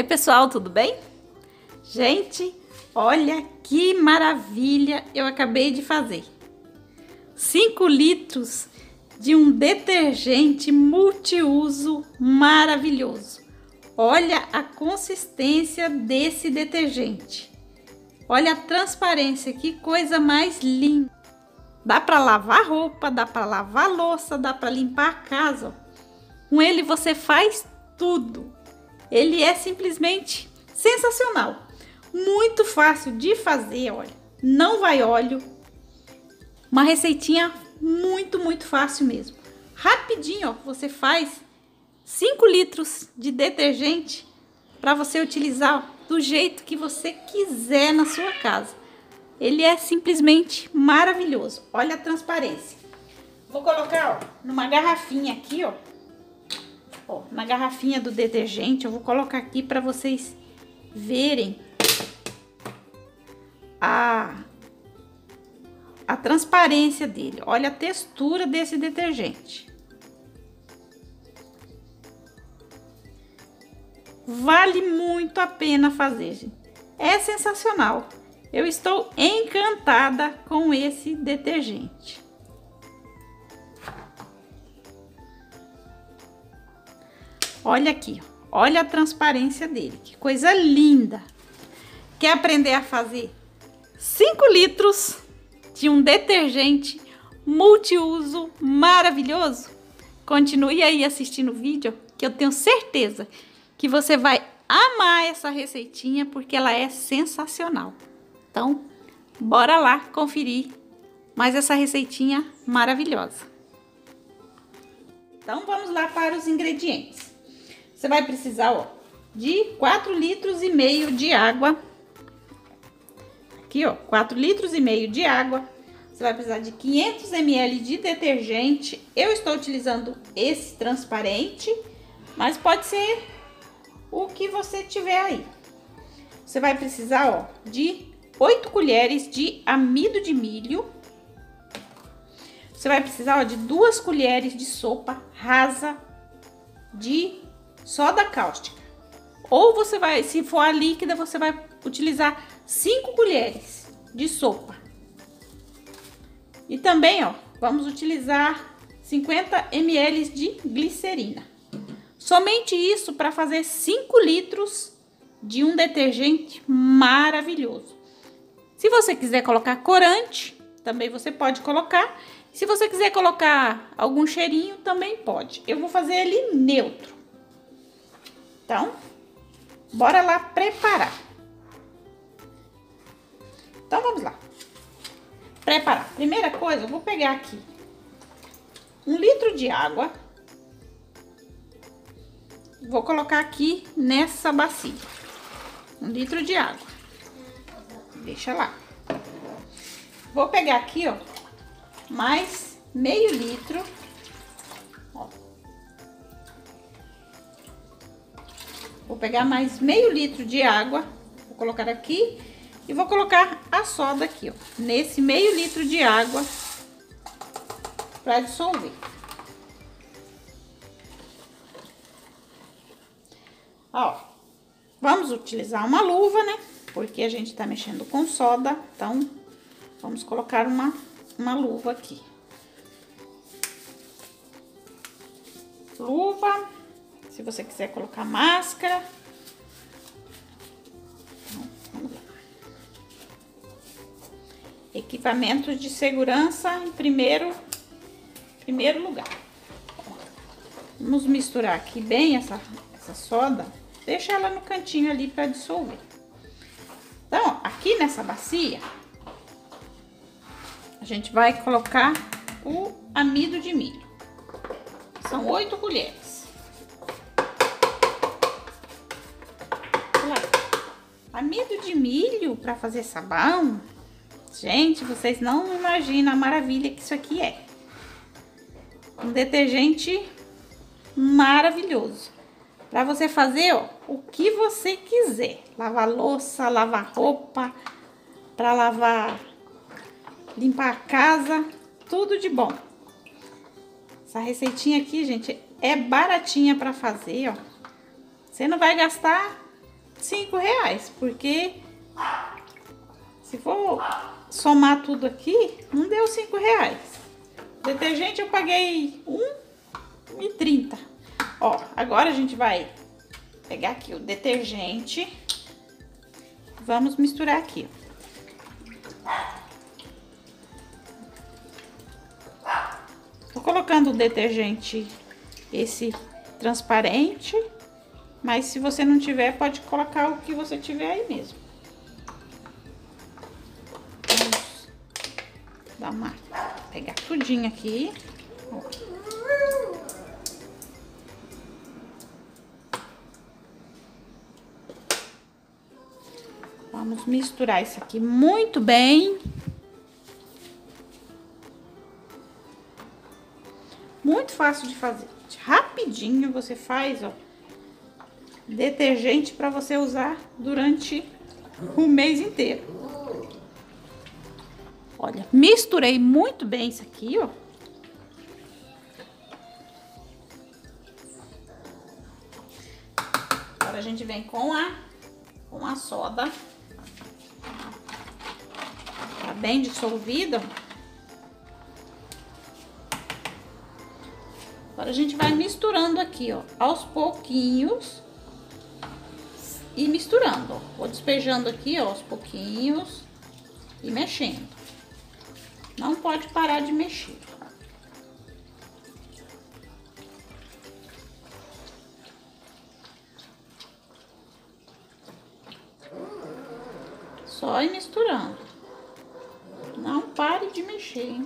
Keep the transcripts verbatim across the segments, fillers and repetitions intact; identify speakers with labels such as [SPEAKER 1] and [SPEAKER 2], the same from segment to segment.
[SPEAKER 1] Oi pessoal, tudo bem? Gente, olha que maravilha eu acabei de fazer. cinco litros de um detergente multiuso maravilhoso. Olha a consistência desse detergente. Olha a transparência, que coisa mais linda. Dá para lavar roupa, dá para lavar louça, dá para limpar a casa. Com ele você faz tudo. Ele é simplesmente sensacional. Muito fácil de fazer, olha. Não vai óleo. Uma receitinha muito, muito fácil mesmo. Rapidinho, ó, você faz cinco litros de detergente para você utilizar ó, do jeito que você quiser na sua casa. Ele é simplesmente maravilhoso. Olha a transparência. Vou colocar ó, numa garrafinha aqui, ó. Ó, na garrafinha do detergente, eu vou colocar aqui para vocês verem a, a transparência dele. Olha a textura desse detergente. Vale muito a pena fazer, gente. É sensacional. Eu estou encantada com esse detergente. Olha aqui, olha a transparência dele, que coisa linda. Quer aprender a fazer cinco litros de um detergente multiuso maravilhoso? Continue aí assistindo o vídeo, que eu tenho certeza que você vai amar essa receitinha, porque ela é sensacional. Então, bora lá conferir mais essa receitinha maravilhosa. Então, vamos lá para os ingredientes. Você vai precisar, ó, de quatro litros e meio de água. Aqui, ó, quatro litros e meio de água. Você vai precisar de quinhentos mililitros de detergente. Eu estou utilizando esse transparente, mas pode ser o que você tiver aí. Você vai precisar, ó, de oito colheres de amido de milho. Você vai precisar, ó, de duas colheres de sopa rasa de soda cáustica. Ou você vai, se for a líquida, você vai utilizar cinco colheres de sopa. E também, ó, vamos utilizar cinquenta mililitros de glicerina. Somente isso para fazer cinco litros de um detergente maravilhoso. Se você quiser colocar corante, também você pode colocar. Se você quiser colocar algum cheirinho, também pode. Eu vou fazer ele neutro. Então, bora lá preparar. Então, vamos lá. Preparar. Primeira coisa, eu vou pegar aqui um litro de água. Vou colocar aqui nessa bacia. Um litro de água. Deixa lá. Vou pegar aqui, ó, mais meio litro. Ó. Vou pegar mais meio litro de água. Vou colocar aqui e vou colocar a soda aqui, ó, nesse meio litro de água para dissolver. Ó, vamos utilizar uma luva, né? Porque a gente tá mexendo com soda, então vamos colocar uma, uma luva aqui. Luva, se você quiser colocar máscara. Então, vamos lá. Equipamentos de segurança em primeiro, primeiro lugar. Vamos misturar aqui bem essa, essa soda. Deixa ela no cantinho ali para dissolver. Então, ó, aqui nessa bacia, a gente vai colocar o amido de milho. São oito colheres. Amido de milho para fazer sabão. Gente, vocês não imaginam a maravilha que isso aqui é. Um detergente maravilhoso. Para você fazer, ó, o que você quiser. Lavar louça, lavar roupa, para lavar, limpar a casa, tudo de bom. Essa receitinha aqui, gente, é baratinha para fazer, ó. Você não vai gastar cinco reais, porque se for somar tudo aqui, não deu cinco reais. Detergente eu paguei um e trinta. Ó, agora a gente vai pegar aqui o detergente. Vamos misturar aqui. Tô colocando o detergente esse transparente, mas se você não tiver, pode colocar o que você tiver aí mesmo. Vamos dar uma, pegar tudinho aqui. Vamos misturar isso aqui muito bem. Muito fácil de fazer. Rapidinho você faz, ó. Detergente para você usar durante o mês inteiro. Olha, misturei muito bem isso aqui, ó. Agora a gente vem com a, com a soda. Tá bem dissolvida. Agora a gente vai misturando aqui, ó, aos pouquinhos. E misturando, ó. Vou despejando aqui, ó, aos pouquinhos. E mexendo. Não pode parar de mexer. Só ir misturando. Não pare de mexer, hein?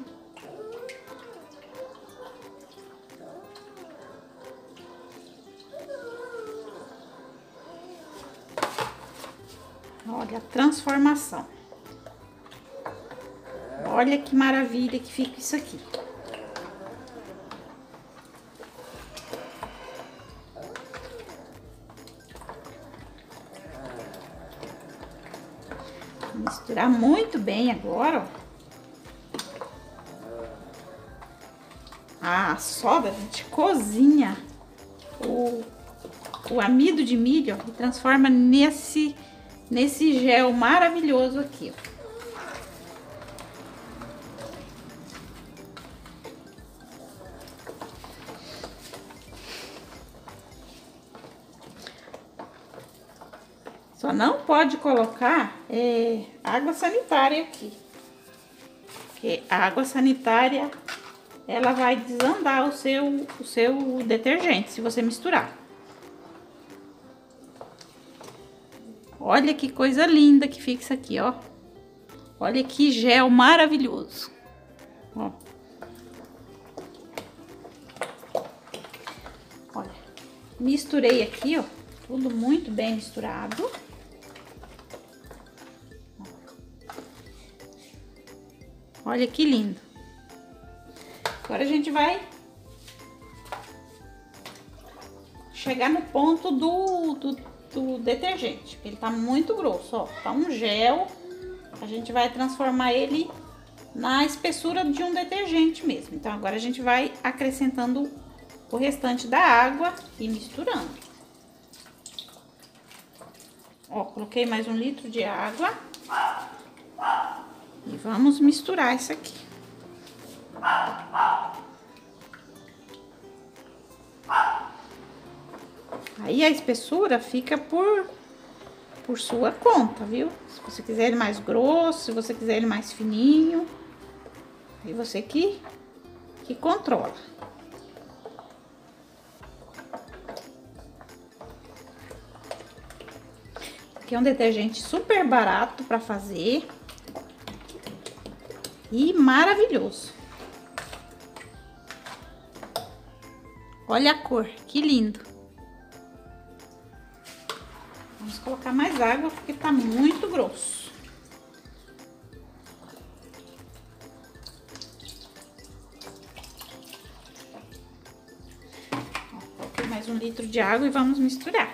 [SPEAKER 1] Olha a transformação. Olha que maravilha que fica isso aqui. Vou misturar muito bem agora, ó. A soda, a gente cozinha o, o amido de milho, ó, e transforma nesse, nesse gel maravilhoso aqui, ó. Só não pode colocar é, água sanitária aqui. Porque a água sanitária, ela vai desandar o seu, o seu detergente, se você misturar. Olha que coisa linda que fica isso aqui, ó. Olha que gel maravilhoso. Ó. Olha, misturei aqui, ó. Tudo muito bem misturado. Olha que lindo. Agora a gente vai chegar no ponto do, do, do detergente. Ele tá muito grosso, ó. Tá um gel. A gente vai transformar ele na espessura de um detergente mesmo. Então agora a gente vai acrescentando o restante da água e misturando. Ó, coloquei mais um litro de água. E vamos misturar isso aqui. Aí a espessura fica por, por sua conta, viu? Se você quiser ele mais grosso, se você quiser ele mais fininho. Aí você que, que controla. Aqui é um detergente super barato para fazer. E maravilhoso. Olha a cor, que lindo. Vamos colocar mais água porque tá muito grosso. Ó, coloquei mais um litro de água e vamos misturar.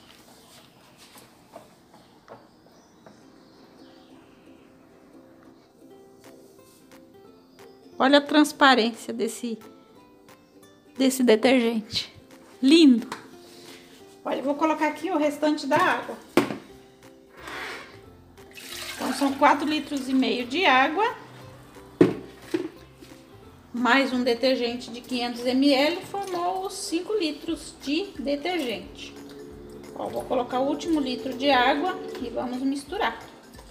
[SPEAKER 1] Olha a transparência desse, desse detergente. Lindo. Olha, eu vou colocar aqui o restante da água. são quatro litros e meio de água, mais um detergente de quinhentos mililitros, formou os cinco litros de detergente. Ó, vou colocar o último litro de água e vamos misturar.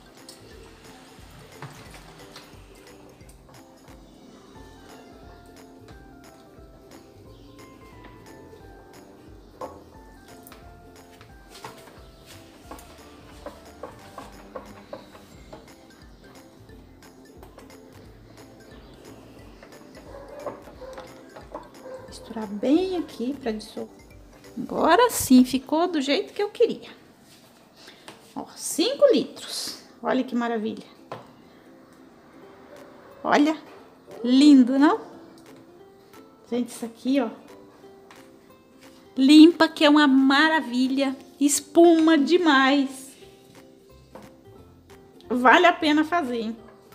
[SPEAKER 1] Misturar bem aqui para dissolver. Agora sim, ficou do jeito que eu queria. Ó, cinco litros. Olha que maravilha. Olha, lindo, não? Gente, isso aqui, ó. Limpa, que é uma maravilha. Espuma demais. Vale a pena fazer, hein?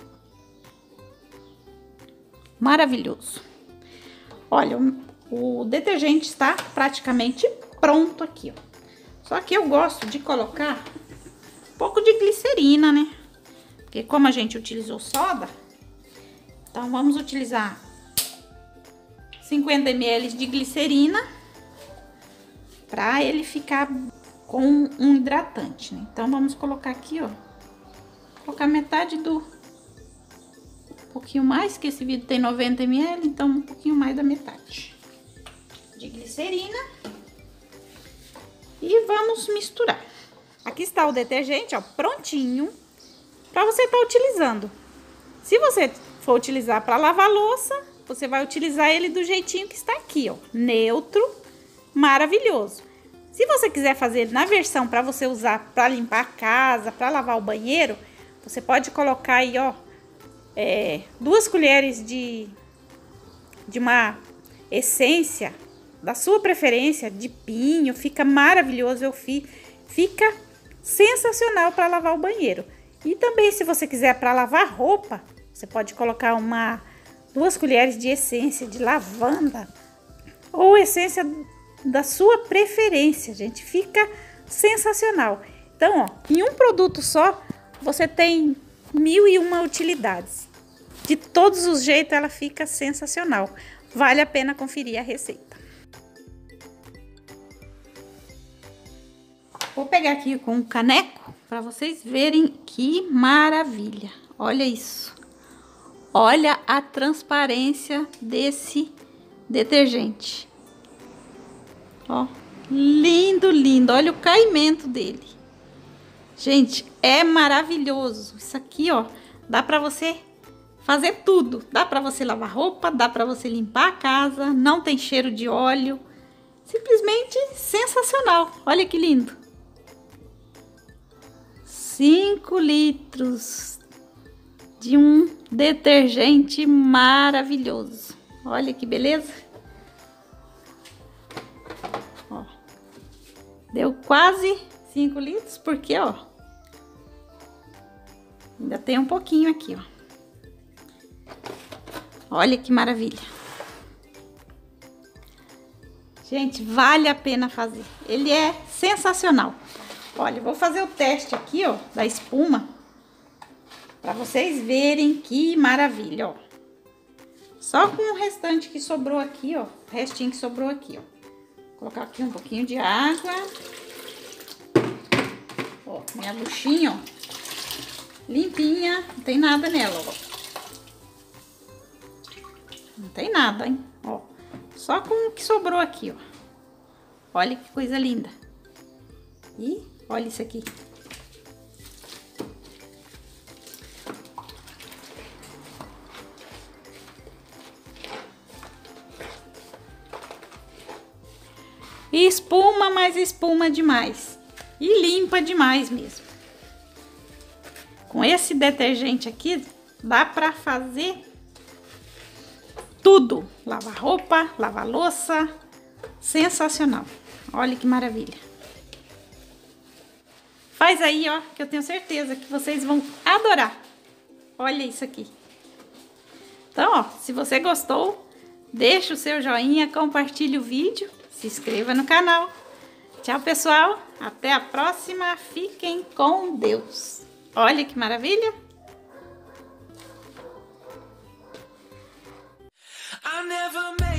[SPEAKER 1] Maravilhoso. Olha, o, o detergente está praticamente pronto aqui, ó. Só que eu gosto de colocar um pouco de glicerina, né? Porque como a gente utilizou soda, então vamos utilizar cinquenta mililitros de glicerina para ele ficar com um hidratante, né? Então vamos colocar aqui, ó. Colocar metade do... Um pouquinho mais, que esse vidro tem noventa mililitros, então um pouquinho mais da metade de glicerina. E vamos misturar. Aqui está o detergente, ó, prontinho para você estar utilizando. Se você for utilizar para lavar louça, você vai utilizar ele do jeitinho que está aqui, ó, neutro, maravilhoso. Se você quiser fazer na versão para você usar para limpar a casa, para lavar o banheiro, você pode colocar aí, ó, é, duas colheres de, de uma essência da sua preferência, de pinho, fica maravilhoso, eu fiz, fica sensacional para lavar o banheiro. E também, se você quiser para lavar roupa, você pode colocar uma duas colheres de essência de lavanda ou essência da sua preferência, gente, fica sensacional. Então, ó, em um produto só, você tem mil e uma utilidades. De todos os jeitos, ela fica sensacional. Vale a pena conferir a receita. Vou pegar aqui com um caneco para vocês verem que maravilha. Olha isso. Olha a transparência desse detergente. Ó, lindo, lindo. Olha o caimento dele. Gente, é maravilhoso. Isso aqui, ó, dá pra você fazer tudo. Dá pra você lavar roupa, dá pra você limpar a casa, não tem cheiro de óleo. Simplesmente sensacional. Olha que lindo. cinco litros de um detergente maravilhoso. Olha que beleza. Ó, deu quase cinco litros, porque, ó, ainda tem um pouquinho aqui, ó. Olha que maravilha. Gente, vale a pena fazer. Ele é sensacional. Olha, vou fazer o teste aqui, ó, da espuma, para vocês verem que maravilha, ó. Só com o restante que sobrou aqui, ó, o restinho que sobrou aqui, ó. Vou colocar aqui um pouquinho de água. Ó, minha buchinha, ó, limpinha, não tem nada nela, ó. Não tem nada, hein, ó. Só com o que sobrou aqui, ó. Olha que coisa linda. E olha isso aqui. E espuma, mas espuma demais. E limpa demais mesmo. Com esse detergente aqui, dá pra fazer tudo. Lavar roupa, lavar louça. Sensacional. Olha que maravilha. Faz aí, ó, que eu tenho certeza que vocês vão adorar. Olha isso aqui. Então, ó, se você gostou, deixa o seu joinha, compartilhe o vídeo, se inscreva no canal. Tchau, pessoal. Até a próxima. Fiquem com Deus. Olha que maravilha!
[SPEAKER 2] I never met